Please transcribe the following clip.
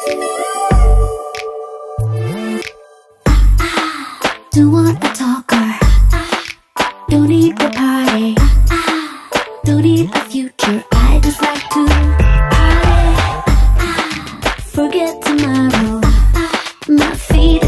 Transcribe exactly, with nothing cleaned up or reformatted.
Don't want a talker, don't need a party, don't need a future, I just like to party. Forget tomorrow, my feet